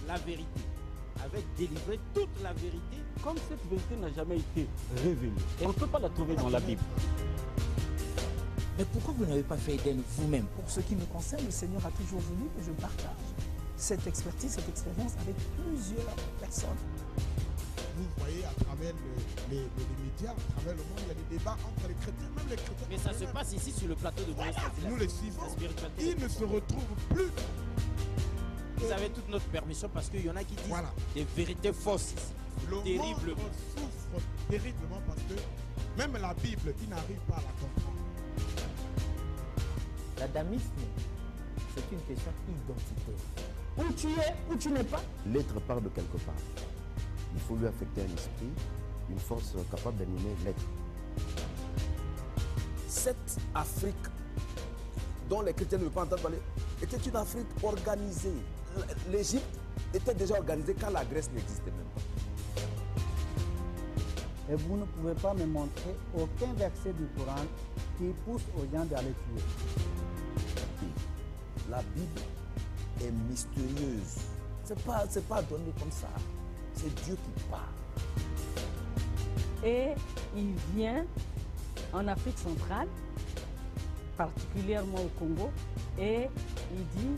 la vérité, avait délivré toute la vérité. Comme cette vérité n'a jamais été révélée, on ne peut pas la trouver dans la Bible. Mais pourquoi vous n'avez pas fait Éden vous-même? Pour ce qui me concerne, le Seigneur a toujours voulu que je partage cette expertise, cette expérience avec plusieurs personnes. Vous voyez à travers les médias, à travers le monde, il y a des débats entre les chrétiens, même les chrétiens. Mais ça se passe ici sur le plateau de Moïse. Voilà, nous les suivons. Ils ne se retrouvent plus. Vous avez toute notre permission parce qu'il y en a qui disent voilà. Des vérités fausses ici. Le terriblement. monde souffre terriblement parce que même la Bible, ils n'arrivent pas à la comprendre. L'adamisme, c'est une question identitaire. Où tu es, où tu n'es pas. L'être part de quelque part. Il faut lui affecter un esprit, une force capable d'animer l'être. Cette Afrique dont les chrétiens ne veulent pas entendre parler était une Afrique organisée. L'Égypte était déjà organisée quand la Grèce n'existait même pas. Et vous ne pouvez pas me montrer aucun verset du Coran qui pousse aux gens d'aller tuer. La Bible est mystérieuse. C'est pas donné comme ça. C'est Dieu qui parle. Et il vient en Afrique centrale, particulièrement au Congo, et il dit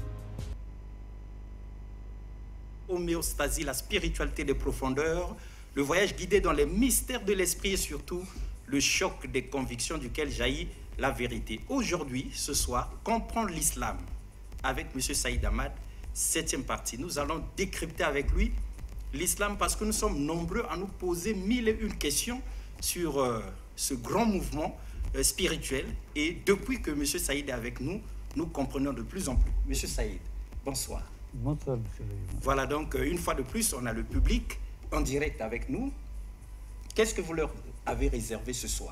homéostasie, la spiritualité des profondeurs, le voyage guidé dans les mystères de l'esprit et surtout le choc des convictions duquel jaillit la vérité. Aujourd'hui, ce soir, comprendre l'islam avec M. Saïd Ahmad, 7e partie. Nous allons décrypter avec lui l'islam parce que nous sommes nombreux à nous poser mille et une questions sur ce grand mouvement spirituel. Et depuis que M. Saïd est avec nous, nous comprenons de plus en plus. M. Saïd, bonsoir. Bonsoir, monsieur. Voilà donc, une fois de plus, on a le public en direct avec nous. Qu'est-ce que vous leur avez réservé ce soir?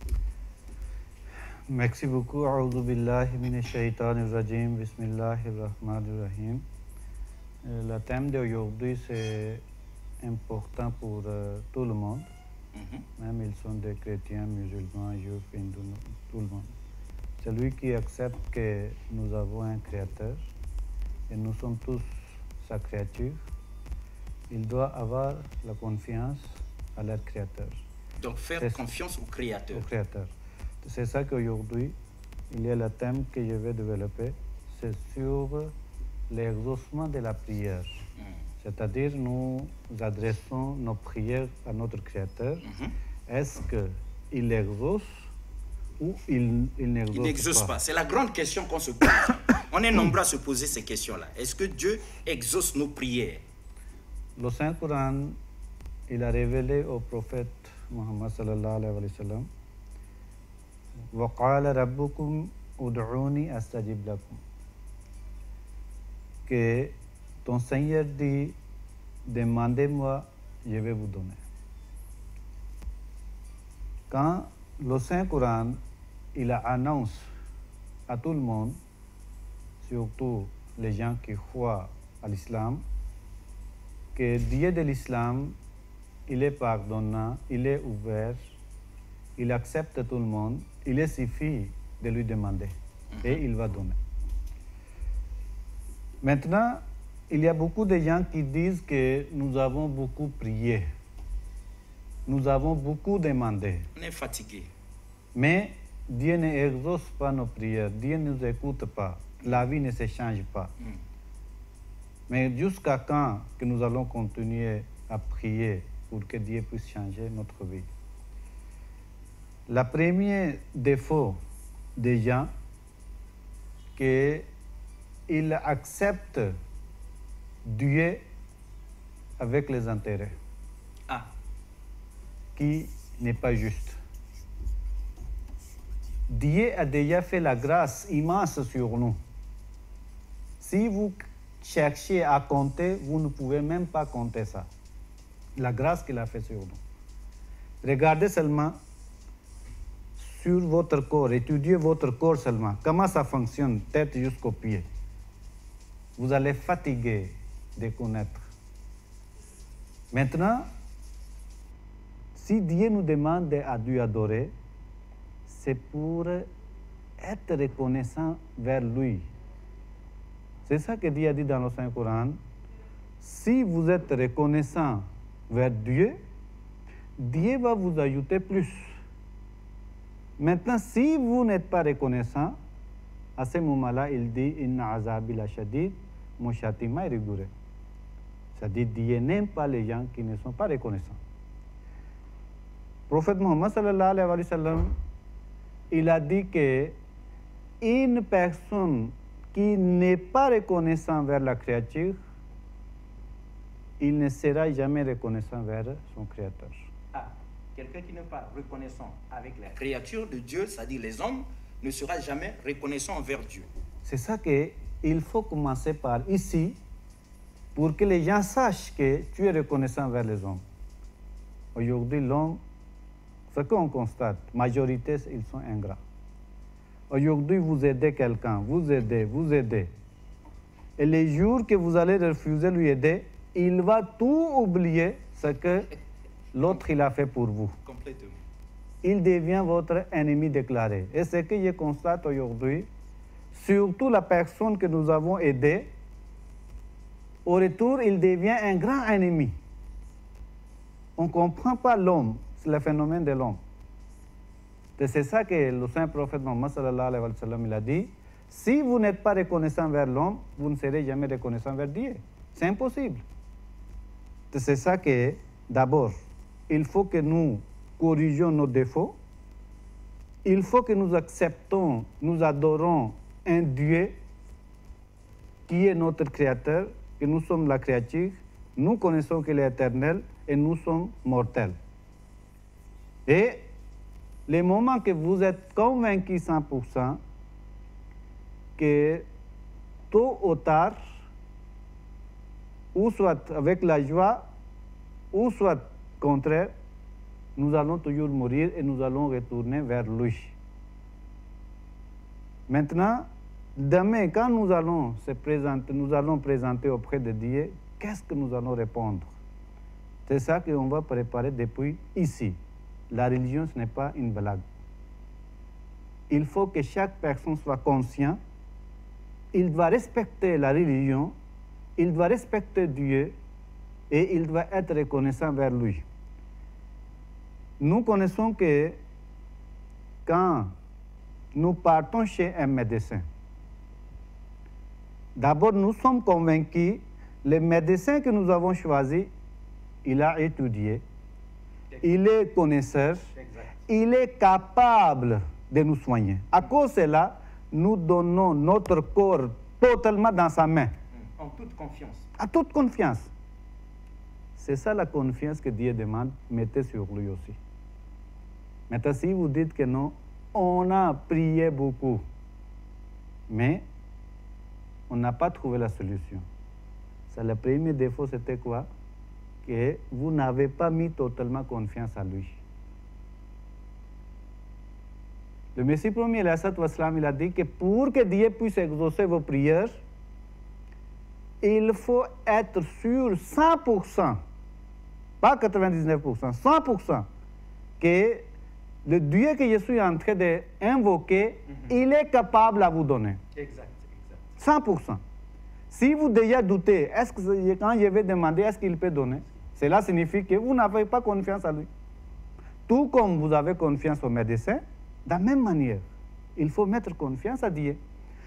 Merci beaucoup. A'udhu billahi minash shaitanir rajim. Bismillahirrahmanirrahim. Le thème d'aujourd'hui, c'est important pour tout le monde. Même ils sont des chrétiens, musulmans, juifs, hindous, tout le monde. Celui qui accepte que nous avons un créateur et nous sommes tous sa créature, il doit avoir la confiance à leur créateur. Donc faire confiance au créateur. Au créateur. C'est ça qu'aujourd'hui, il y a le thème que je vais développer, c'est sur l'exaucement de la prière. C'est-à-dire, nous adressons nos prières à notre Créateur. Est-ce qu'il exauce ou il n'exauce pas? Il n'exauce pas. C'est la grande question qu'on se pose. On est nombreux à se poser ces questions-là. Est-ce que Dieu exauce nos prières? Le Saint-Coran, il a révélé au prophète Muhammad sallallahu alayhi wa sallam وَقَالَ رَبُّكُمْ اُدْعُونِي أَسْتَجِبْ لَكُمْ que ton Seigneur dit, demandez-moi, je vais vous donner. Quand le Saint-Coran, il annonce à tout le monde, surtout les gens qui croient à l'islam, que Dieu de l'islam, il est pardonnant, il est ouvert, il accepte tout le monde, il suffit de lui demander et il va donner. Maintenant, il y a beaucoup de gens qui disent que nous avons beaucoup prié, nous avons beaucoup demandé. On est fatigué. Mais Dieu n'exauce pas nos prières, Dieu ne nous écoute pas, la vie ne se change pas. Mais jusqu'à quand que nous allons continuer à prier pour que Dieu puisse changer notre vie? Le premier défaut des gens, qu'ils acceptent Dieu avec les intérêts, qui n'est pas juste. Dieu a déjà fait la grâce immense sur nous. Si vous cherchez à compter, vous ne pouvez même pas compter ça. La grâce qu'il a fait sur nous. Regardez seulement sur votre corps, étudiez votre corps seulement. Comment ça fonctionne, tête jusqu'aux pieds. Vous allez fatiguer de connaître. Maintenant, si Dieu nous demande à Dieu adorer, c'est pour être reconnaissant vers lui. C'est ça que Dieu a dit dans le Saint-Coran. si vous êtes reconnaissant vers Dieu, Dieu va vous ajouter plus. Maintenant, si vous n'êtes pas reconnaissant, à ce moment-là, il dit « Inna azabi la shadid, mon châtiment est rigoureux ». C'est-à-dire Dieu n'aime pas les gens qui ne sont pas reconnaissants. Le prophète Mohammed sallallahu alayhi wa sallam, il a dit que une personne qui n'est pas reconnaissant vers la créature, il ne sera jamais reconnaissant vers son Créateur. Ah, quelqu'un qui n'est pas reconnaissant avec la créature de Dieu, c'est-à-dire les hommes, ne sera jamais reconnaissant envers Dieu. C'est ça qu'il faut commencer par ici, pour que les gens sachent que tu es reconnaissant vers les hommes. Aujourd'hui, l'homme, ce qu'on constate, majorité, ils sont ingrats. Aujourd'hui, vous aidez quelqu'un, vous aidez. Et les jours que vous allez refuser de lui aider, il va tout oublier ce que l'autre il a fait pour vous. Complètement. Il devient votre ennemi déclaré. Et ce que je constate aujourd'hui, surtout la personne que nous avons aidée, au retour, il devient un grand ennemi. On ne comprend pas l'homme, c'est le phénomène de l'homme. C'est ça que le saint prophète Mohammed sallallahu alayhi wa sallam il a dit, si vous n'êtes pas reconnaissant vers l'homme, vous ne serez jamais reconnaissant vers Dieu. C'est impossible. C'est ça que, d'abord, il faut que nous corrigions nos défauts. Il faut que nous acceptons, nous adorons un Dieu qui est notre Créateur, que nous sommes la créature, nous connaissons qu'il est éternel et nous sommes mortels. Et le moment que vous êtes convaincus 100% que tôt ou tard, ou soit avec la joie, ou soit contraire, nous allons toujours mourir et nous allons retourner vers lui. Maintenant, demain, quand nous allons présenter auprès de Dieu, qu'est-ce que nous allons répondre? C'est ça qu'on va préparer depuis ici. La religion, ce n'est pas une blague. Il faut que chaque personne soit consciente. Il doit respecter la religion, il doit respecter Dieu et il doit être reconnaissant vers lui. Nous connaissons que quand nous partons chez un médecin, d'abord nous sommes convaincus, le médecin que nous avons choisi, il a étudié, il est connaisseur, il est capable de nous soigner. À cause de cela, nous donnons notre corps totalement dans sa main. En toute confiance. À toute confiance. C'est ça la confiance que Dieu demande, mettez sur lui aussi. Maintenant, si vous dites que non, on a prié beaucoup, mais on n'a pas trouvé la solution. C'est le premier défaut, c'était quoi? Que vous n'avez pas mis totalement confiance à lui. Le Messie premier, il a dit que pour que Dieu puisse exaucer vos prières, il faut être sûr 100%, pas 99%, 100%, que le Dieu que je suis en train d'invoquer, il est capable à vous donner. Exact. 100%. Si vous déjà doutez, est-ce que quand je vais demander, est-ce qu'il peut donner? Cela signifie que vous n'avez pas confiance à lui. Tout comme vous avez confiance au médecin, de la même manière, il faut mettre confiance à Dieu.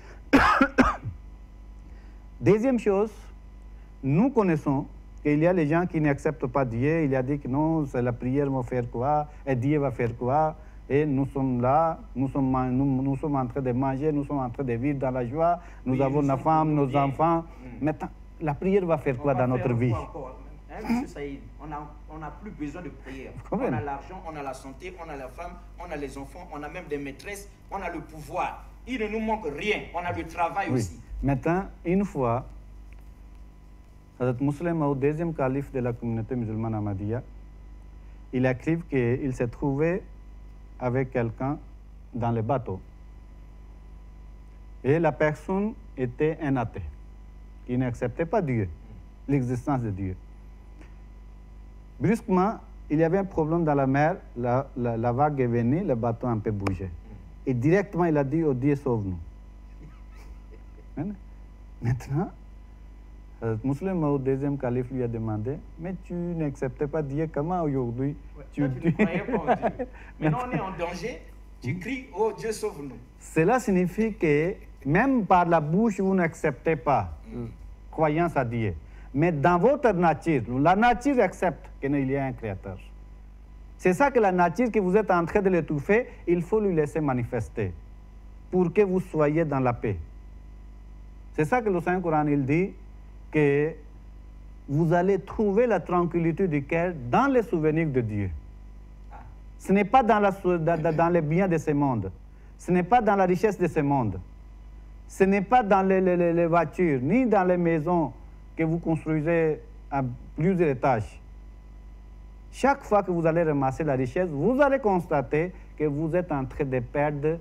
Deuxième chose, nous connaissons qu'il y a les gens qui n'acceptent pas Dieu. Il a dit que non, c'est la prière va faire quoi, et Dieu va faire quoi. Et nous sommes là, nous sommes en train de manger, nous sommes en train de vivre dans la joie, nous avons nos femmes, nos enfants. Maintenant, la prière va faire quoi dans notre vie? M. Saïd, on n'a plus besoin de prière. On a l'argent, on a la santé, on a la femme, on a les enfants, on a même des maîtresses, on a le pouvoir. Il ne nous manque rien, on a le travail aussi. Maintenant, une fois, Hazrat Muslim, au deuxième calife de la communauté musulmane Ahmadiyya, il écrit qu'il s'est trouvé avec quelqu'un dans le bateau. Et la personne était un athée, qui n'acceptait pas Dieu, l'existence de Dieu. Brusquement, il y avait un problème dans la mer, la vague est venue, le bateau a un peu bougé. Et directement, il a dit, oh Dieu, sauve-nous. Maintenant, Muslim au deuxième calife lui a demandé, mais tu n'acceptais pas Dieu, comment aujourd'hui tu ne croyais pas en Dieu. Maintenant on est en danger, tu cries, oh Dieu sauve-nous. Cela signifie que même par la bouche, vous n'acceptez pas croyance à Dieu. Mais dans votre nature, la nature accepte qu'il y a un créateur. C'est ça que la nature que vous êtes en train de l'étouffer, il faut lui laisser manifester pour que vous soyez dans la paix. C'est ça que le Saint-Coran il dit, que vous allez trouver la tranquillité du cœur dans les souvenirs de Dieu. Ce n'est pas dans les biens de ce monde. Ce n'est pas dans la richesse de ce monde. Ce n'est pas dans les voitures, ni dans les maisons que vous construisez à plusieurs étages. Chaque fois que vous allez ramasser la richesse, vous allez constater que vous êtes en train de perdre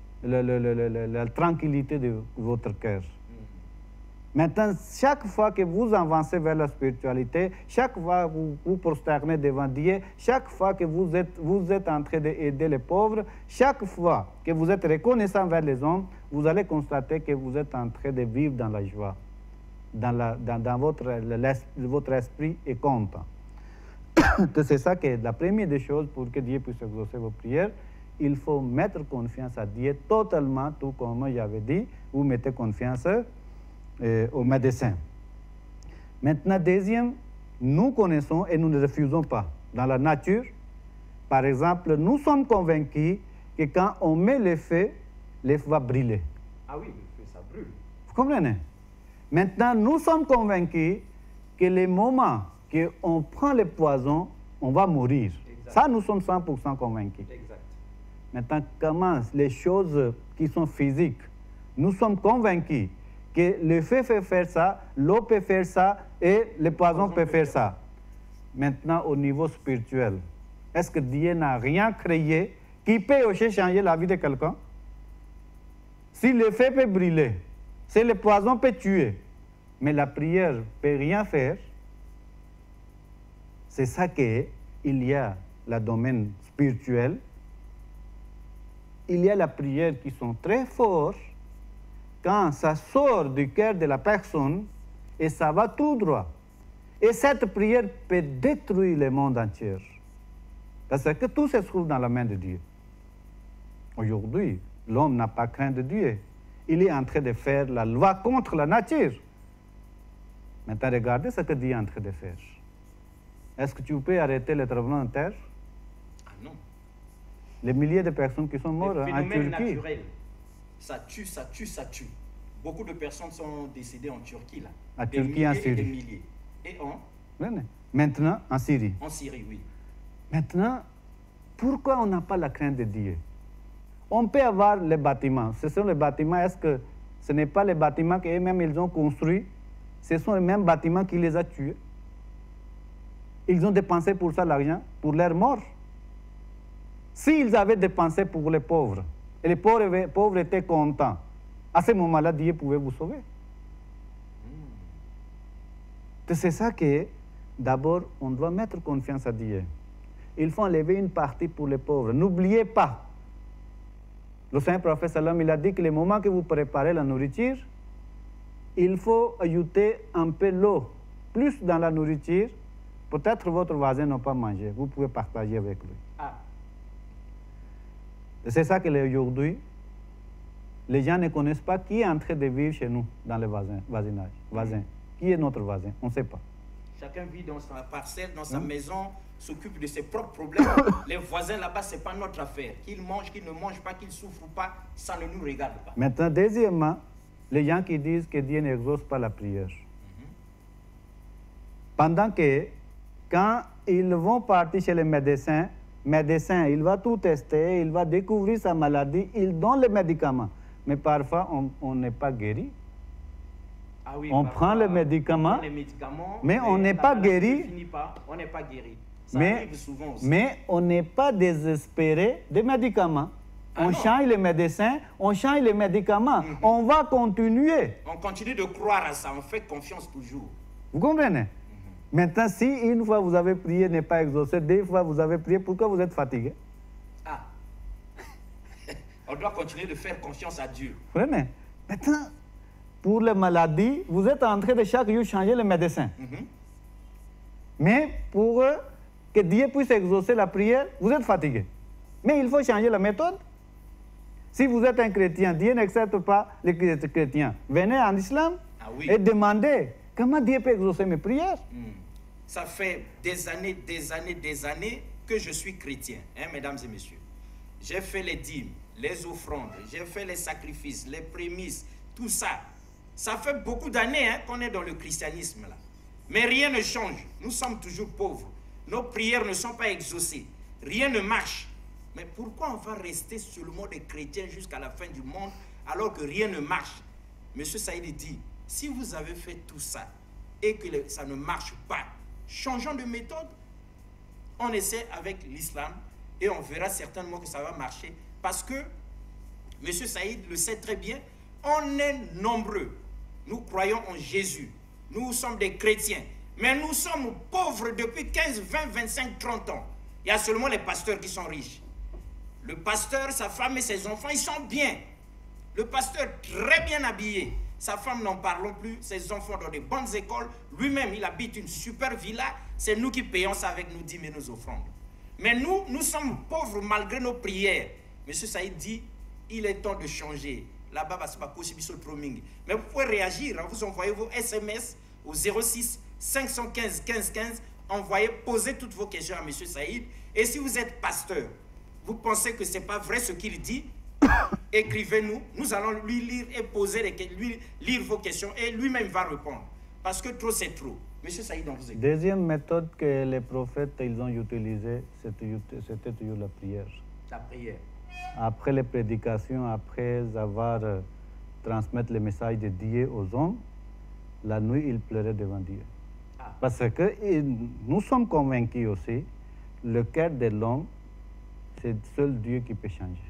la tranquillité de votre cœur. Maintenant, chaque fois que vous avancez vers la spiritualité, chaque fois que vous vous prosternez devant Dieu, chaque fois que vous êtes en train d'aider les pauvres, chaque fois que vous êtes reconnaissant vers les hommes, vous allez constater que vous êtes en train de vivre dans la joie, dans votre esprit est content. C'est ça que la première des choses pour que Dieu puisse exaucer vos prières, il faut mettre confiance à Dieu totalement, tout comme j'avais dit, vous mettez confiance aux médecins. Maintenant, deuxième, nous connaissons et nous ne refusons pas. Dans la nature, par exemple, nous sommes convaincus que quand on met le feu va brûler. Ah oui, le feu, ça brûle. Vous comprenez? Maintenant, nous sommes convaincus que le moment qu'on prend le poison, on va mourir. Exact. Ça, nous sommes 100% convaincus. Exact. Maintenant, comment les choses qui sont physiques, nous sommes convaincus que le feu peut faire ça, l'eau peut faire ça et le poison peut faire ça. Maintenant, au niveau spirituel, est-ce que Dieu n'a rien créé qui peut aussi changer la vie de quelqu'un? Si le feu peut brûler, si le poison peut tuer, mais la prière ne peut rien faire, c'est ça qu'il y a le domaine spirituel. Il y a la prière qui sont très fortes, quand ça sort du cœur de la personne et ça va tout droit. Et cette prière peut détruire le monde entier. Parce que tout se trouve dans la main de Dieu. Aujourd'hui, l'homme n'a pas craint de Dieu. Il est en train de faire la loi contre la nature. Maintenant, regardez ce que Dieu est en train de faire. Est-ce que tu peux arrêter le tremblement de terre? Ah non. Les milliers de personnes qui sont mortes en Turquie. Naturel. Ça tue, ça tue, ça tue. Beaucoup de personnes sont décédées en Turquie, là. En Turquie, en Syrie. Des milliers. Et maintenant, en Syrie. En Syrie, oui. Maintenant, pourquoi on n'a pas la crainte de Dieu? On peut avoir les bâtiments. Ce sont les bâtiments, est-ce que ce n'est pas les bâtiments qu'eux-mêmes ils ont construits? Ce sont les mêmes bâtiments qui les ont tués. Ils ont dépensé pour ça l'argent, pour leur mort. S'ils avaient dépensé pour les pauvres, et les pauvres étaient contents, à ce moment-là, Dieu pouvait vous sauver. C'est ça que, d'abord, on doit mettre confiance à Dieu. Il faut enlever une partie pour les pauvres. N'oubliez pas, le Saint-Prophète Salam, il a dit que le moment que vous préparez la nourriture, il faut ajouter un peu l'eau, plus dans la nourriture. Peut-être votre voisin n'a pas mangé, vous pouvez partager avec lui. Ah. C'est ça que aujourd'hui, les gens ne connaissent pas qui est en train de vivre chez nous, dans le voisinage. Qui est notre voisin? On ne sait pas. Chacun vit dans sa parcelle, dans sa maison, s'occupe de ses propres problèmes. Les voisins là-bas, ce n'est pas notre affaire. Qu'ils mangent, qu'ils ne mangent pas, qu'ils souffrent pas, ça ne nous regarde pas. Maintenant, deuxièmement, les gens qui disent que Dieu n'exauce pas la prière. Pendant que, quand ils vont partir chez les médecins, il va tout tester, il va découvrir sa maladie, il donne les médicaments. Mais parfois, on n'est pas guéri. Ah oui, on prend les médicaments, mais on n'est pas guéri. On n'est pas guéri. Ça arrive souvent aussi. Mais on n'est pas désespéré des médicaments. On change les médecins, on change les médicaments. On va continuer. On continue de croire à ça, on fait confiance toujours. Vous comprenez? Maintenant, si une fois vous avez prié, n'est pas exaucé, deux fois vous avez prié, pourquoi vous êtes fatigué? Ah. On doit continuer de faire confiance à Dieu. Vous comprenez? Maintenant, pour les maladies, vous êtes en train de chaque jour changer le médecin. Mais pour que Dieu puisse exaucer la prière, vous êtes fatigué. Mais il faut changer la méthode. Si vous êtes un chrétien, Dieu n'accepte pas les chrétiens. Venez en islam et demandez comment Dieu peut exaucer mes prières. Ça fait des années que je suis chrétien, hein, mesdames et messieurs. J'ai fait les dîmes, les offrandes, j'ai fait les sacrifices, les prémices, tout ça. Ça fait beaucoup d'années hein, qu'on est dans le christianisme là. Mais rien ne change. Nous sommes toujours pauvres. Nos prières ne sont pas exaucées. Rien ne marche. Mais pourquoi on va rester seulement des chrétiens jusqu'à la fin du monde alors que rien ne marche? Monsieur Saïd dit, si vous avez fait tout ça et que ça ne marche pas, changeons de méthode. On essaie avec l'islam et on verra certainement que ça va marcher. Parce que, Monsieur Saïd le sait très bien, on est nombreux. Nous croyons en Jésus. Nous sommes des chrétiens. Mais nous sommes pauvres depuis 15, 20, 25, 30 ans. Il y a seulement les pasteurs qui sont riches. Le pasteur, sa femme et ses enfants, ils sont bien. Le pasteur, très bien habillé. Sa femme, n'en parlons plus. Ses enfants dans des bonnes écoles. Lui-même, il habite une super villa. C'est nous qui payons ça avec nos dîmes et nos offrandes. Mais nous sommes pauvres malgré nos prières. Monsieur Saïd dit, il est temps de changer. Là-bas, c'est pas possible, mais vous pouvez réagir. Hein. Vous envoyez vos SMS au 06 515 15 15. Envoyez, posez toutes vos questions à Monsieur Saïd. Et si vous êtes pasteur, vous pensez que ce n'est pas vrai ce qu'il dit, écrivez-nous. Nous allons lui lire et lui lire vos questions et lui-même va répondre. Parce que trop, c'est trop. Monsieur Saïd, on vous écoute. Deuxième méthode que les prophètes ils ont utilisée, c'était toujours la prière. La prière. Après les prédications, après avoir transmettre le message de Dieu aux hommes, la nuit, ils pleuraient devant Dieu. Parce que nous sommes convaincus aussi, le cœur de l'homme, c'est seul Dieu qui peut changer.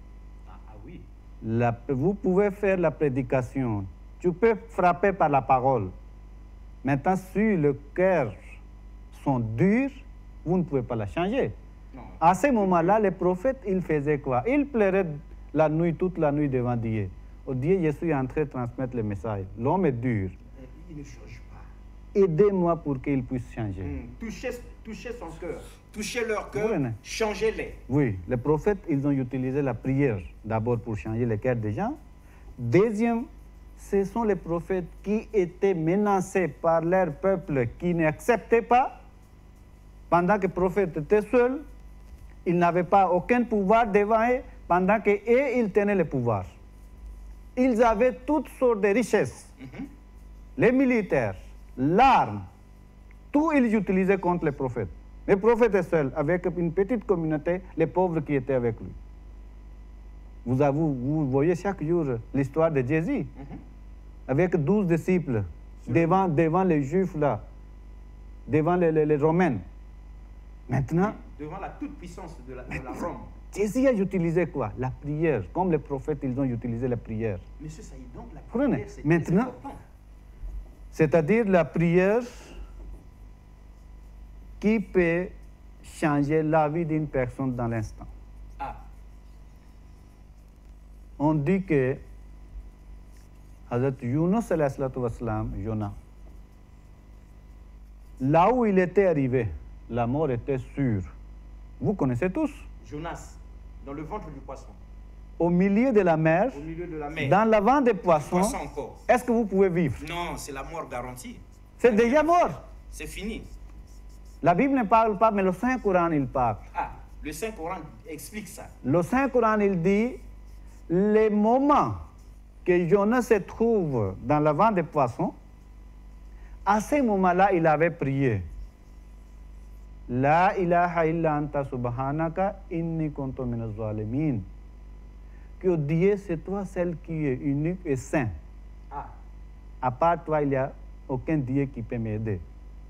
Oui. Vous pouvez faire la prédication, tu peux frapper par la parole. Maintenant, si le cœur sont durs, vous ne pouvez pas la changer. Non. À ce moment-là, les prophètes, ils faisaient quoi? Ils pleuraient la nuit, toute la nuit devant Dieu. Oh Dieu, je suis en train de transmettre le message. L'homme est dur. Il ne change pas. Aidez-moi pour qu'il puisse changer. Touchez son cœur. Touchez leur cœur, oui, changez-les. Oui, les prophètes, ils ont utilisé la prière d'abord pour changer le cœur des gens. Deuxième, ce sont les prophètes qui étaient menacés par leur peuple qui n'acceptait pas. Pendant que le prophète était seul, il n'avait pas aucun pouvoir devant eux, pendant qu'eux, ils tenaient le pouvoir. Ils avaient toutes sortes de richesses. Les militaires, l'arme, tout ils utilisaient contre les prophètes. Le prophète est seul, avec une petite communauté, les pauvres qui étaient avec lui. Vous voyez chaque jour l'histoire de Jésus, avec 12 disciples, devant les Juifs là, devant les Romains. Maintenant, devant la toute-puissance de la Rome. Jésus a utilisé quoi? La prière. Comme les prophètes, ils ont utilisé la prière. Monsieur Saïd, donc la prière, c'est maintenant, important. C'est-à-dire la prière qui peut changer la vie d'une personne dans l'instant. On dit que Hazrat Yunus alayhi salatu wassalam, Jonas, là où il était arrivé, la mort était sûre. Vous connaissez tous? Jonas, dans le ventre du poisson. Au milieu de la mer, dans l'avant des poissons, est-ce que vous pouvez vivre? Non, c'est la mort garantie. C'est déjà mort. C'est fini. La Bible ne parle pas, mais le Saint-Coran, il parle. Le Saint-Coran explique ça. Le Saint-Coran, il dit, les moments que Jonas se trouve dans l'avant des poissons, à ce moment-là, il avait prié. La ilaha illa anta subhanaka inni kuntu minaz zalimin. Que Dieu, c'est toi celle qui est unique et saint. À part toi, il n'y a aucun Dieu qui peut m'aider.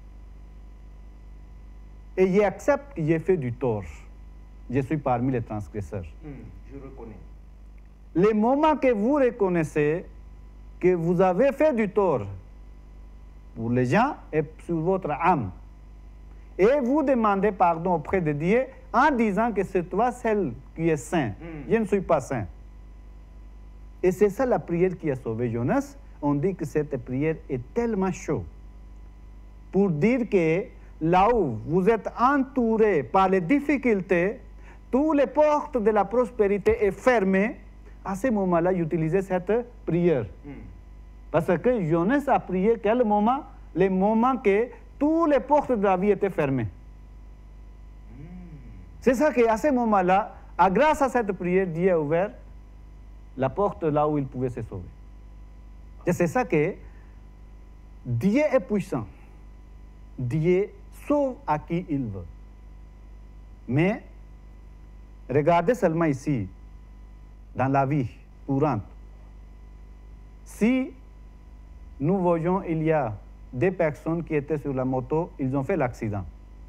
Et j'accepte que j'ai fait du tort. Je suis parmi les transgresseurs. Je reconnais. Les moments que vous reconnaissez que vous avez fait du tort pour les gens et sur votre âme, et vous demandez pardon auprès de Dieu en disant que c'est toi celle qui est saint. Je ne suis pas saint. Et c'est ça la prière qui a sauvé Jonas. on dit que cette prière est tellement chaude pour dire que là où vous êtes entouré par les difficultés, toutes les portes de la prospérité sont fermées. À ce moment-là, utilisez cette prière. Parce que Jonas a prié quel moment? Les moments que toutes les portes de la vie étaient fermées. C'est ça qu'à ce moment-là, grâce à cette prière, Dieu a ouvert la porte là où il pouvait se sauver. Et c'est ça que Dieu est puissant. Dieu sauve à qui il veut. Mais regardez seulement ici, dans la vie courante. Si nous voyons, il y a des personnes qui étaient sur la moto, ils ont fait l'accident.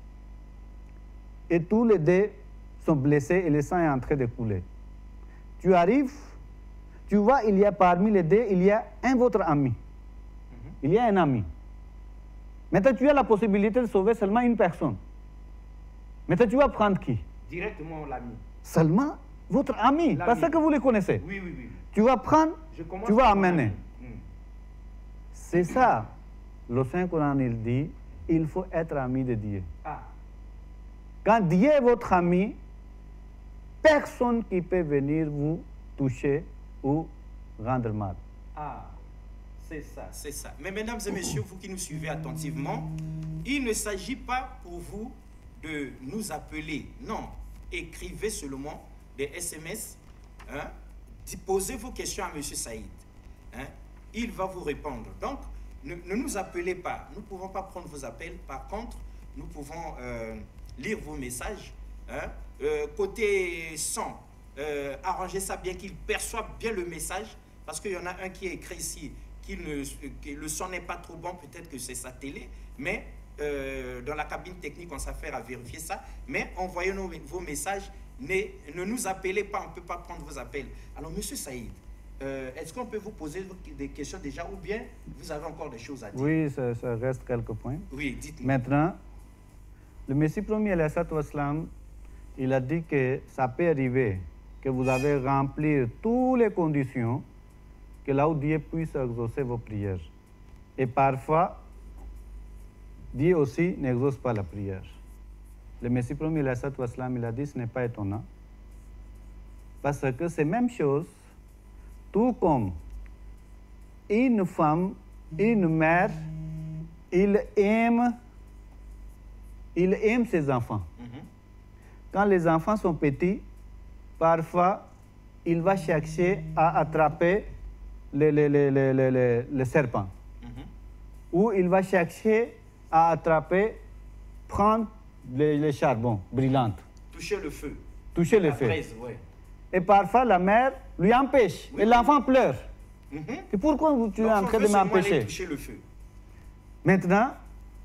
Et tous les deux sont blessés et le sang est en train de couler. Tu arrives, tu vois, il y a parmi les deux, il y a un votre ami. Il y a un ami. Maintenant, tu as la possibilité de sauver seulement une personne. Maintenant, tu vas prendre qui? Directement l'ami. Seulement votre ami, parce que vous le connaissez. Oui, oui, oui. Tu vas prendre, tu vas amener. C'est ça. Le Saint-Coran, il dit, il faut être ami de Dieu. Quand Dieu est votre ami, personne qui peut venir vous toucher ou rendre mal. C'est ça. C'est ça. Mais mesdames et messieurs, vous qui nous suivez attentivement, il ne s'agit pas pour vous de nous appeler. Non. Écrivez seulement des SMS. Posez vos questions à M. Saïd. Il va vous répondre. Donc, ne nous appelez pas. Nous ne pouvons pas prendre vos appels. Par contre, nous pouvons lire vos messages. Côté son, arrangez ça bien, qu'il perçoive bien le message. Parce qu'il y en a un qui est écrit ici, que le son n'est pas trop bon. Peut-être que c'est sa télé. Mais dans la cabine technique, on s'affaire à vérifier ça. Mais envoyez vos messages. Ne nous appelez pas. On ne peut pas prendre vos appels. Alors, M. Saïd, est-ce qu'on peut vous poser des questions déjà ou bien vous avez encore des choses à dire? Oui, ça reste quelques points. Oui, dites-nous. Maintenant, le Messie premier, il a dit que ça peut arriver que vous avez rempli toutes les conditions que là où Dieu puisse exaucer vos prières. Et parfois, Dieu aussi n'exauce pas la prière. Le Messie premier, il a dit, ce n'est pas étonnant. Parce que c'est la même chose. Tout comme une femme, une mère, il aime ses enfants. Quand les enfants sont petits, parfois, il va chercher à attraper les serpents. Ou il va chercher à attraper, prendre les charbons brillants. Toucher le feu. Toucher le feu. Braise, ouais. Et parfois, la mère lui empêche. Oui. Et l'enfant pleure. Et pourquoi tu es en train de m'empêcher? Maintenant,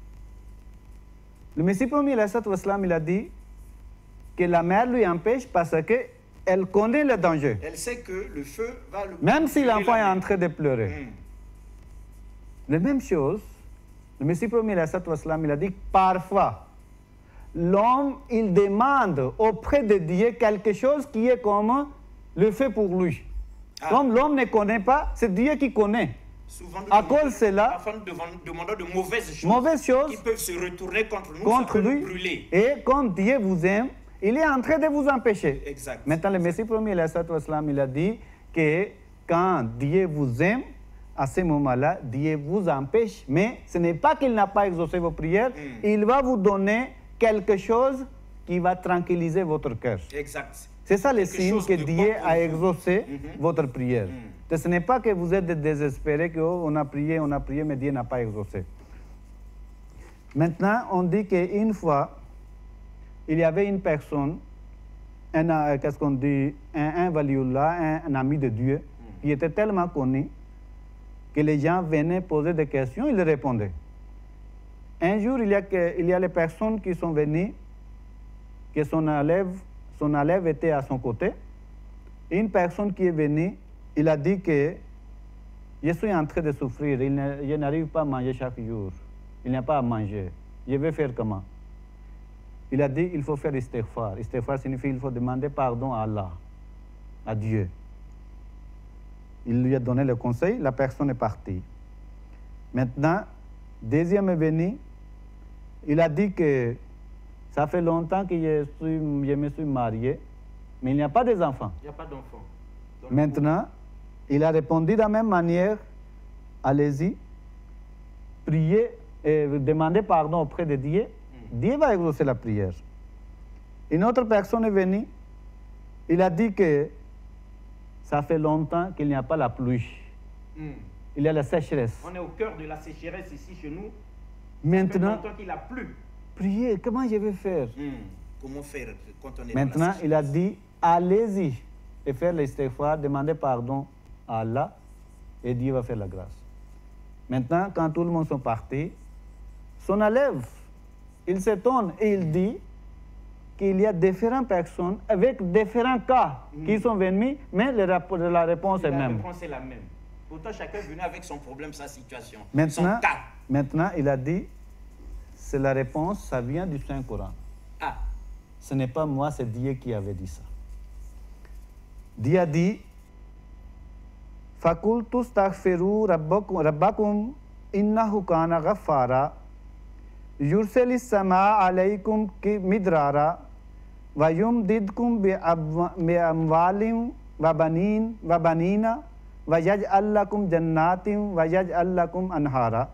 le Messie premier, il a dit que la mère lui empêche parce qu'elle connaît le danger. Elle sait que le feu va le... Même si l'enfant est en train de pleurer. La même chose, le Messie premier, il a dit que parfois, l'homme, il demande auprès de Dieu quelque chose qui est comme le fait pour lui. Comme l'homme ne connaît pas, c'est Dieu qui connaît. Souvent, à cause de cela, demandons de mauvaises choses qui peuvent se retourner contre nous, contre lui. Brûler. Et comme Dieu vous aime, il est en train de vous empêcher. Exact. Maintenant, le Messie premier, il a dit que quand Dieu vous aime, à ce moment-là, Dieu vous empêche, mais ce n'est pas qu'il n'a pas exaucé vos prières, il va vous donner quelque chose qui va tranquilliser votre cœur. Exact. C'est ça le signe que Dieu a exaucé votre prière. Ce n'est pas que vous êtes désespérés, qu'on a prié, mais Dieu n'a pas exaucé. Maintenant, on dit qu'une fois, il y avait une personne, qu'est-ce qu'on dit, un Waliullah, un ami de Dieu, qui était tellement connu que les gens venaient poser des questions, il répondait. Un jour, il y a les personnes qui sont venues, que son élève était à son côté. Et une personne qui est venue, il a dit que je suis en train de souffrir, je n'arrive pas à manger chaque jour. Il n'y a pas à manger. Je vais faire comment? Il a dit il faut faire istighfar. Istighfar signifie qu'il faut demander pardon à Allah, à Dieu. il lui a donné le conseil, la personne est partie. Maintenant, deuxième est venu, il a dit que ça fait longtemps que je me suis marié, mais il n'y a pas d'enfants. Il n'y a pas d'enfants. Maintenant, il a répondu de la même manière, allez-y, priez et demandez pardon auprès de Dieu. Dieu va exaucer la prière. Une autre personne est venue, il a dit que ça fait longtemps qu'il n'y a pas la pluie. Il y a la sécheresse. On est au cœur de la sécheresse ici chez nous. Maintenant, Ça fait longtemps qu'il a plu. priez, comment je vais faire? Comment faire quand on est Maintenant, dans la sécheresse? il a dit, allez-y et faire l'istighfar, demandez pardon à Allah et Dieu va faire la grâce. Maintenant, quand tout le monde sont partis, son élève, il s'étonne et il dit qu'il y a différentes personnes avec différents cas qui sont venus, mais la réponse est La même. réponse est la même. Pourtant, chacun venait avec son problème, sa situation, Maintenant, son cas. maintenant, il a dit, c'est la réponse, ça vient du Saint-Coran. Ah, Ce n'est pas moi, c'est Dieu qui avait dit ça. Dieu a dit, فَقُلْتُ اسْتَغْفِرُوا رَبَّكُمْ إِنَّهُ كَانَ غَفَّارًا يُرْسِلِ السَّمَاءَ عَلَيْكُمْ مِدْرَارًا وَيُمْدِدْكُمْ بِأَمْوَالٍ وَبَنِينَ وَيَجْعَلْ لَكُمْ جَنَّاتٍ وَيَجْعَلْ لَكُمْ أَنْهَارًا.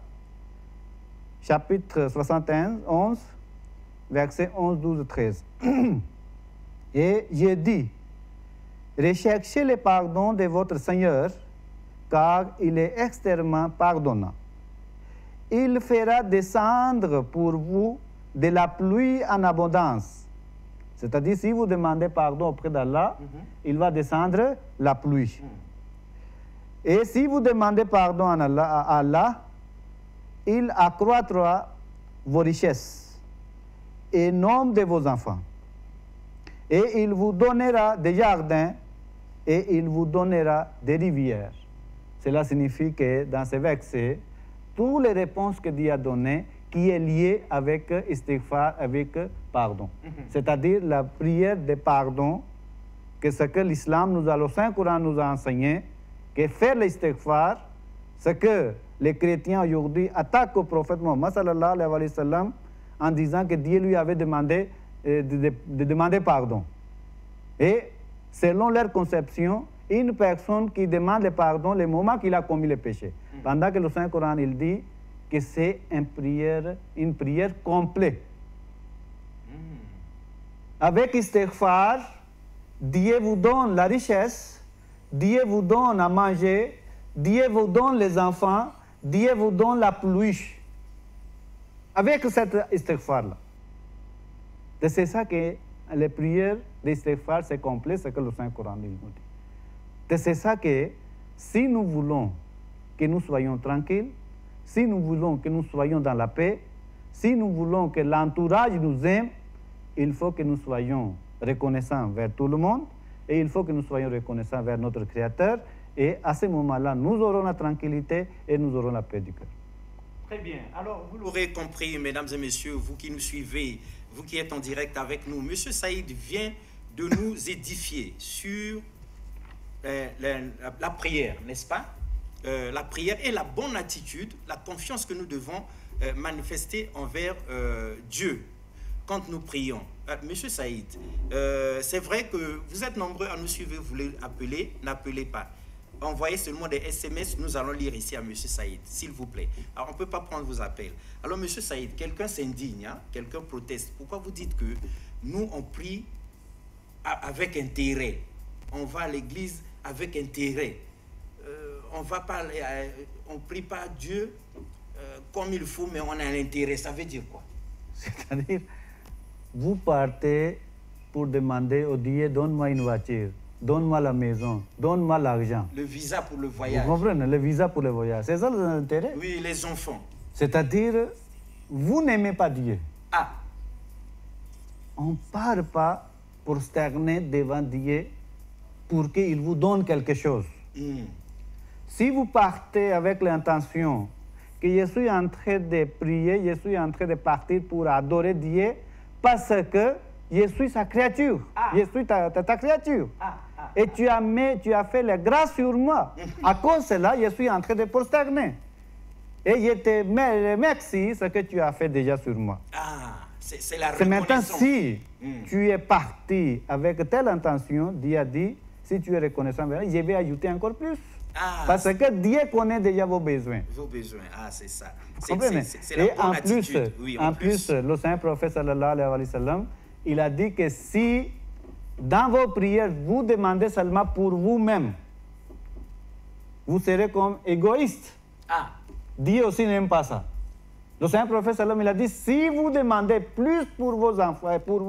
Chapitre 61, 11, versets 11, 12, 13. Et j'ai dit, recherchez le pardon de votre Seigneur, car il est extrêmement pardonnant. Il fera descendre pour vous de la pluie en abondance. C'est-à-dire, si vous demandez pardon auprès d'Allah, il va descendre la pluie. Et si vous demandez pardon à Allah, il accroîtra vos richesses et nombre de vos enfants. Et il vous donnera des jardins et il vous donnera des rivières. Cela signifie que dans ce verset, toutes les réponses que Dieu a données, qui est liée avec istighfar, avec pardon. C'est-à-dire la prière de pardon, que ce que l'islam, le Saint-Coran nous a enseigné, que faire l'istighfar, ce que les chrétiens aujourd'hui attaquent au prophète Mohammed sallallahu alayhi wa sallam en disant que Dieu lui avait demandé de demander pardon. Et selon leur conception, une personne qui demande le pardon le moment qu'il a commis le péché. Pendant que le Saint-Coran, il dit que c'est une prière complète. Avec istighfar, Dieu vous donne la richesse, Dieu vous donne à manger, Dieu vous donne les enfants, Dieu vous donne la pluie. Avec cette istighfar-là. Et c'est ça que les prières d'istighfar, c'est complet, ce que le Saint-Coran nous dit. Et c'est ça que si nous voulons que nous soyons tranquilles, si nous voulons que nous soyons dans la paix, si nous voulons que l'entourage nous aime, il faut que nous soyons reconnaissants vers tout le monde et il faut que nous soyons reconnaissants vers notre Créateur. Et à ce moment-là, nous aurons la tranquillité et nous aurons la paix du cœur. Très bien. Alors, vous l'aurez compris, mesdames et messieurs, vous qui nous suivez, vous qui êtes en direct avec nous, M. Saïd vient de nous édifier sur la prière, n'est-ce pas? La prière et la bonne attitude, la confiance que nous devons manifester envers Dieu quand nous prions. Monsieur Saïd, c'est vrai que vous êtes nombreux à nous suivre, vous voulez appeler, n'appelez pas. Envoyez seulement des SMS, nous allons lire ici à Monsieur Saïd, s'il vous plaît. Alors, on ne peut pas prendre vos appels. Alors, Monsieur Saïd, quelqu'un s'indigne, hein? Quelqu'un proteste. Pourquoi vous dites que nous, on prie avec intérêt? On va à l'église avec intérêt. On ne prie pas Dieu comme il faut, mais on a l'intérêt. Ça veut dire quoi? C'est-à-dire, vous partez pour demander au Dieu, donne-moi une voiture, donne-moi la maison, donne-moi l'argent. Le visa pour le voyage. Vous comprenez? Le visa pour le voyage. C'est ça l'intérêt? Oui, les enfants. C'est-à-dire, vous n'aimez pas Dieu. Ah. On ne part pas pour sterner devant Dieu pour qu'il vous donne quelque chose. Si vous partez avec l'intention que je suis en train de prier, je suis en train de partir pour adorer Dieu parce que je suis sa créature, je suis ta créature. et tu as fait les grâces sur moi. À cause de cela, je suis en train de prosterner. Et je te remercie ce que tu as fait déjà sur moi. Ah, c'est la C'est maintenant reconnaissance. si tu es parti avec telle intention, Dieu a dit, si tu es reconnaissant, je vais ajouter encore plus. Ah, Parce que Dieu connaît déjà vos besoins. vos besoins, ah, c'est ça. Comprenez? C'est la Et bonne en plus, attitude. Oui, en plus, le Saint Prophète sallallahu alayhi wa sallam, il a dit que si dans vos prières vous demandez seulement pour vous-même, vous serez comme égoïste. Ah, Dieu aussi n'aime pas ça. Le Saint Prophète sallam, il a dit si vous demandez plus pour vos enfants, pour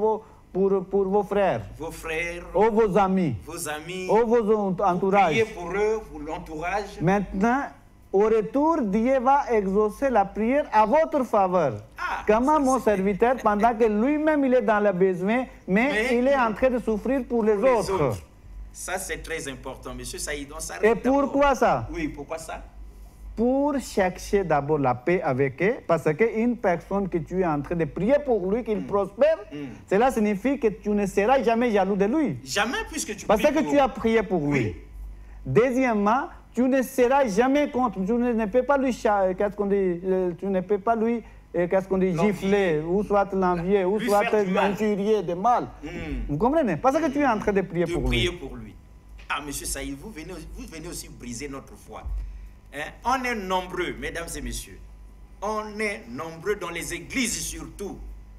vos frères, vos frères, ou vos amis, ou vos entourages, priez pour eux, pour l'entourage. maintenant, au retour, Dieu va exaucer la prière à votre faveur. Comment mon serviteur, pendant que lui-même il est dans le besoin, mais il est en train de souffrir pour les autres. Ça, c'est très important, monsieur Saïd. Et pourquoi ça? Oui, pourquoi ça? Pour chercher d'abord la paix avec eux, parce qu'une personne que tu es en train de prier pour lui, qu'il prospère, cela signifie que tu ne seras jamais jaloux de lui. Jamais, puisque tu Parce pries que pour tu as prié pour lui. Deuxièmement, tu ne seras jamais contre, tu ne peux pas lui, qu'est-ce qu'on dit, tu ne peux pas lui, qu'est-ce qu'on dit, gifler, ou soit l'envier, ou soit injurier de mal. Vous comprenez? Parce que tu es en train de prier pour lui. Ah, monsieur Saïd, vous venez aussi briser notre foi. Hein? On est nombreux, mesdames et messieurs. On est nombreux dans les églises surtout.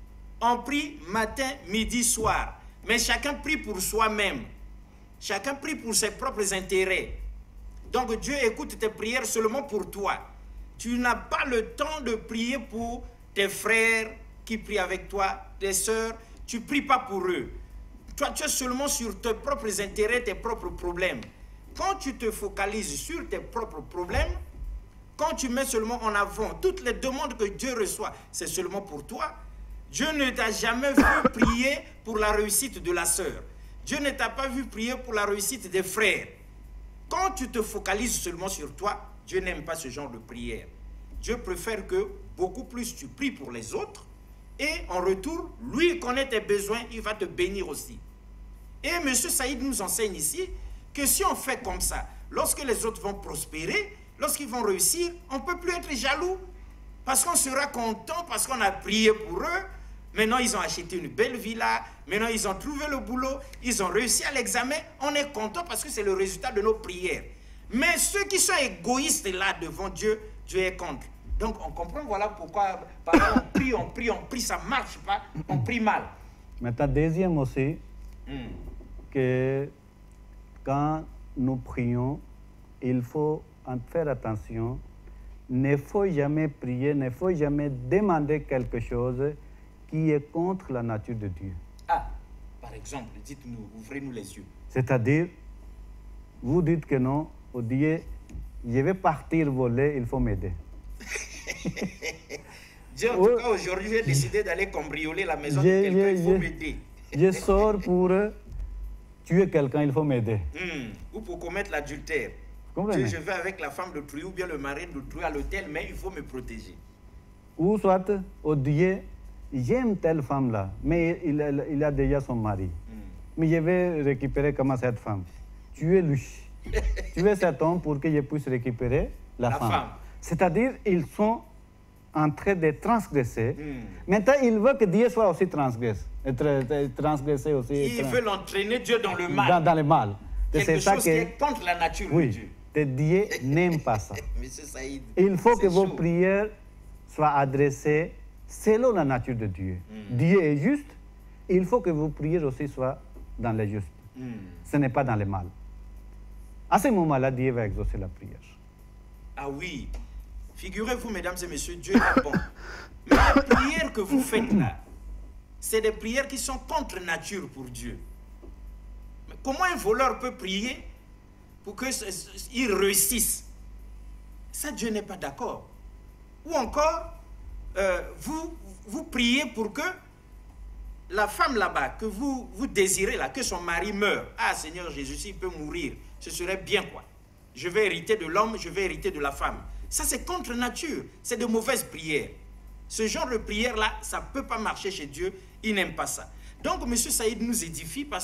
On prie matin, midi, soir. Mais chacun prie pour soi-même. Chacun prie pour ses propres intérêts. Donc Dieu écoute tes prières seulement pour toi. Tu n'as pas le temps de prier pour tes frères qui prient avec toi, tes sœurs. Tu ne pries pas pour eux. Toi, tu es seulement sur tes propres intérêts, tes propres problèmes. Quand tu te focalises sur tes propres problèmes, quand tu mets seulement en avant toutes les demandes que Dieu reçoit, c'est seulement pour toi. Dieu ne t'a jamais vu prier pour la réussite de la sœur. Dieu ne t'a pas vu prier pour la réussite des frères. Quand tu te focalises seulement sur toi, Dieu n'aime pas ce genre de prière. Dieu préfère que beaucoup plus tu pries pour les autres et en retour, lui connaît tes besoins, il va te bénir aussi. Et M. Saïd nous enseigne ici que si on fait comme ça, lorsque les autres vont prospérer, lorsqu'ils vont réussir, on ne peut plus être jaloux. Parce qu'on sera content, parce qu'on a prié pour eux. Maintenant, ils ont acheté une belle villa. Maintenant, ils ont trouvé le boulot. Ils ont réussi à l'examen. On est content parce que c'est le résultat de nos prières. Mais ceux qui sont égoïstes là devant Dieu, Dieu est contre. Donc, on comprend, voilà pourquoi on prie, ça ne marche pas, on prie mal. Maintenant, deuxième aussi, que quand nous prions, il faut en faire attention. Il ne faut jamais prier, il ne faut jamais demander quelque chose qui est contre la nature de Dieu. Ah, par exemple, dites-nous, ouvrez-nous les yeux. C'est-à-dire, vous dites que non, vous dites, je vais partir voler, il faut m'aider. Dieu, en tout cas, aujourd'hui, j'ai décidé d'aller cambrioler la maison de quelqu'un, il faut m'aider. Je sors pour tuer quelqu'un, il faut m'aider. Ou pour commettre l'adultère. Dieu, je vais avec la femme d'autrui ou bien le mari d'autrui à l'hôtel, mais il faut me protéger. Ou soit, au Dieu, j'aime telle femme-là, mais il a déjà son mari. Mais je vais récupérer comment cette femme. Tuez-lui. Tuez cet homme pour que je puisse récupérer la femme. C'est-à-dire, ils sont en train de transgresser. Maintenant, ils veulent que Dieu soit aussi transgressé aussi. Ils veulent entraîner Dieu dans le mal. Dans le mal. Quelque chose qui est contre la nature de Dieu. Dieu n'aime pas ça. Monsieur Saïd, il faut que vos prières soient adressées selon la nature de Dieu. Dieu est juste, il faut que vos prières aussi soient dans le juste. Ce n'est pas dans le mal. À ce moment-là, Dieu va exaucer la prière. Ah oui. Figurez-vous, mesdames et messieurs, Dieu est bon. Mais les prières que vous faites là, c'est des prières qui sont contre nature pour Dieu. Mais comment un voleur peut prier pour qu'il réussisse? Ça, Dieu n'est pas d'accord. Ou encore, vous priez pour que la femme là-bas, que vous désirez là, que son mari meure. Ah, Seigneur Jésus, s'il peut mourir, ce serait bien quoi. Je vais hériter de l'homme, je vais hériter de la femme. Ça, c'est contre nature. C'est de mauvaises prières. Ce genre de prière-là, ça ne peut pas marcher chez Dieu. Il n'aime pas ça. Donc, M. Saïd nous édifie parce que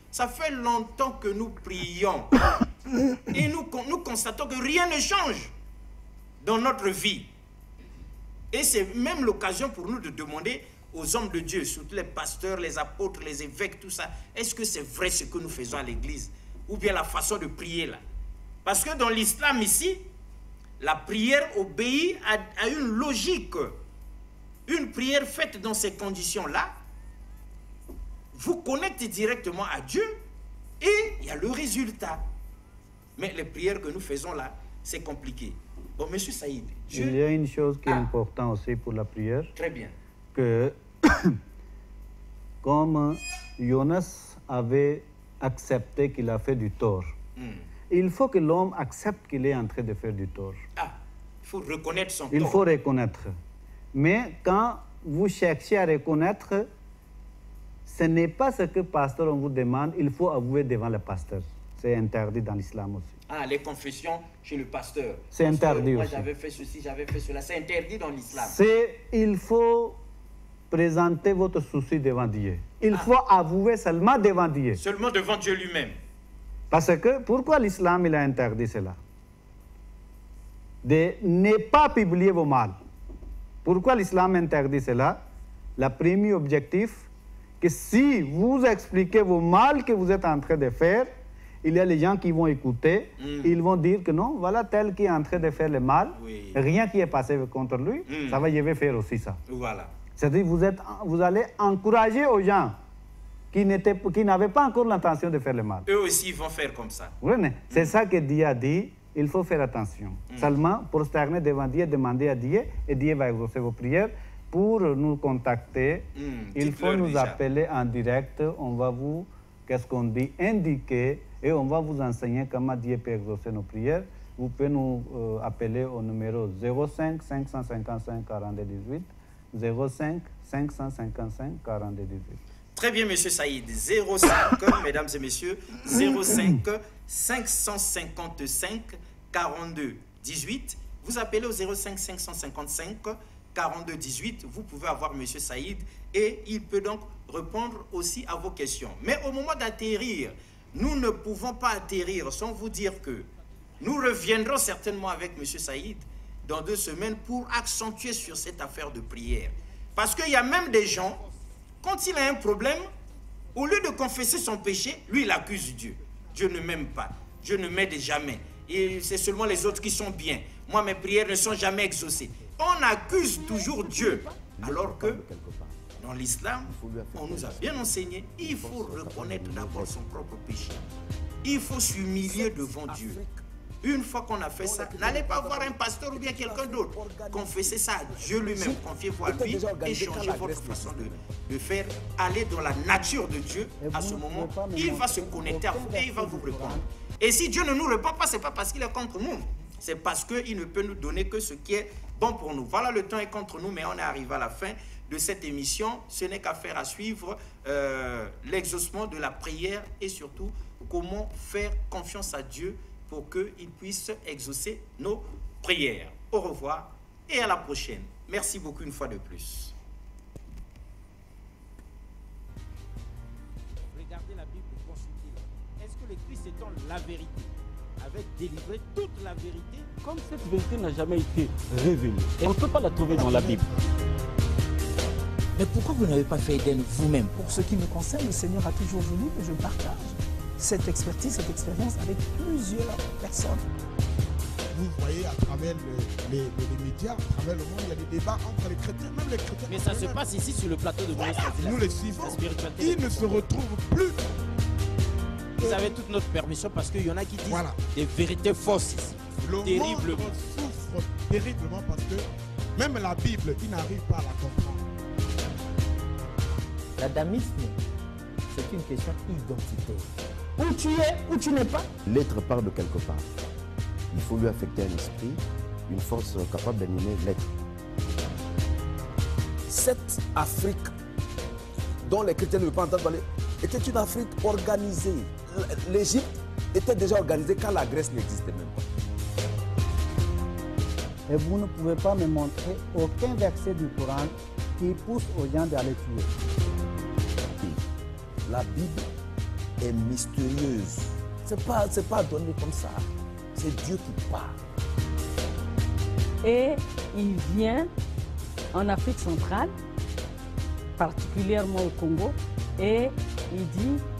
Ça fait longtemps que nous prions. Et nous constatons que rien ne change dans notre vie. Et c'est même l'occasion pour nous de demander aux hommes de Dieu, surtout les pasteurs, les apôtres, les évêques, tout ça, est-ce que c'est vrai ce que nous faisons à l'église? Ou bien la façon de prier là? Parce que dans l'islam ici, la prière obéit à une logique. Une prière faite dans ces conditions-là vous connecte directement à Dieu et il y a le résultat. Mais les prières que nous faisons là, c'est compliqué. Bon, monsieur Saïd. Il y a une chose qui est importante aussi pour la prière. Très bien. Que comme Jonas avait accepté qu'il a fait du tort, il faut que l'homme accepte qu'il est en train de faire du tort. Ah, il faut reconnaître son tort. Il faut reconnaître. Mais quand vous cherchez à reconnaître, ce n'est pas ce que le pasteur on vous demande, il faut avouer devant le pasteur. C'est interdit dans l'islam aussi. Ah, les confessions chez le pasteur. C'est interdit moi, aussi. Moi, j'avais fait ceci, j'avais fait cela. C'est interdit dans l'islam. Il faut présenter votre souci devant Dieu. Il faut avouer seulement devant Dieu. Seulement devant Dieu lui-même. Parce que, pourquoi l'islam il a interdit cela? De ne pas publier vos mal. Pourquoi l'islam interdit cela? Le premier objectif, que si vous expliquez vos mal que vous êtes en train de faire, il y a les gens qui vont écouter, ils vont dire que non, voilà tel qui est en train de faire le mal, rien qui est passé contre lui, ça va, je vais faire aussi ça. Voilà. C'est-à-dire vous allez encourager aux gens qui n'avaient pas encore l'intention de faire le mal. Eux aussi vont faire comme ça. Oui, c'est ça que Dieu a dit, il faut faire attention. Seulement, prosterner devant Dieu, demander à Dieu, et Dieu va exaucer vos prières. Pour nous contacter, il faut nous appeler en direct, on va vous, qu'est-ce qu'on dit, indiquer, et on va vous enseigner comment Dieu peut exaucer nos prières. Vous pouvez nous appeler au numéro 05 555 42 18, 05 555 42 18. Très bien, monsieur Saïd. 05, mesdames et messieurs, 05 555 42 18. Vous appelez au 05 555 42 18. Vous pouvez avoir monsieur Saïd et il peut donc répondre aussi à vos questions. Mais au moment d'atterrir, nous ne pouvons pas atterrir sans vous dire que nous reviendrons certainement avec monsieur Saïd dans 2 semaines pour accentuer sur cette affaire de prière. Parce qu'il y a même des gens, quand il a un problème, au lieu de confesser son péché, lui, il accuse Dieu. Dieu ne m'aime pas. Dieu ne m'aide jamais. Et c'est seulement les autres qui sont bien. Moi, mes prières ne sont jamais exaucées. On accuse toujours Dieu. Alors que, dans l'islam, on nous a bien enseigné, il faut reconnaître d'abord son propre péché. Il faut s'humilier devant Dieu. Une fois qu'on a fait ça, n'allez pas voir un pasteur ou bien quelqu'un d'autre. Confessez ça à Dieu lui-même. Confiez-vous à lui et changez votre façon de faire. Allez dans la nature de Dieu. À ce moment, il va se connecter à vous et il va vous répondre. Et si Dieu ne nous répond pas, ce n'est pas parce qu'il est contre nous. C'est parce qu'il ne peut nous donner que ce qui est bon pour nous. Voilà, le temps est contre nous, mais on est arrivé à la fin de cette émission. Ce n'est qu'à faire à suivre l'exaucement de la prière et surtout comment faire confiance à Dieu pour qu'il puisse exaucer nos prières. Au revoir et à la prochaine. Merci beaucoup une fois de plus. Regardez la Bible, consultez. Est-ce que le Christ étant la vérité avait délivré toute la vérité? Comme cette vérité n'a jamais été révélée, on ne peut pas la trouver dans la Bible. Mais pourquoi vous n'avez pas fait Eden vous-même? Pour ce qui me concerne, le Seigneur a toujours voulu que je partage cette expertise, cette expérience avec plusieurs personnes. Vous voyez à travers les médias, à travers le monde, il y a des débats entre les chrétiens, même les chrétiens. Mais ça se passe ici sur le plateau de Moïse. Nous les suivons. Ils ne se retrouvent plus. Vous avez toute notre permission parce qu'il y en a qui disent des vérités fausses ici. Le terriblement. monde souffre terriblement parce que même la Bible, ils n'arrivent pas à la comprendre. L'adamisme, c'est une question identitaire. Où tu es, où tu n'es pas. L'être part de quelque part. Il faut lui affecter un esprit, une force capable d'animer l'être. Cette Afrique dont les chrétiens ne veulent pas entendre parler était une Afrique organisée. L'Égypte était déjà organisée quand la Grèce n'existait même pas. Et vous ne pouvez pas me montrer aucun verset du Coran qui pousse aux gens d'aller tuer. La Bible est mystérieuse. C'est pas donné comme ça. C'est Dieu qui parle. Et il vient en Afrique centrale, particulièrement au Congo, et il dit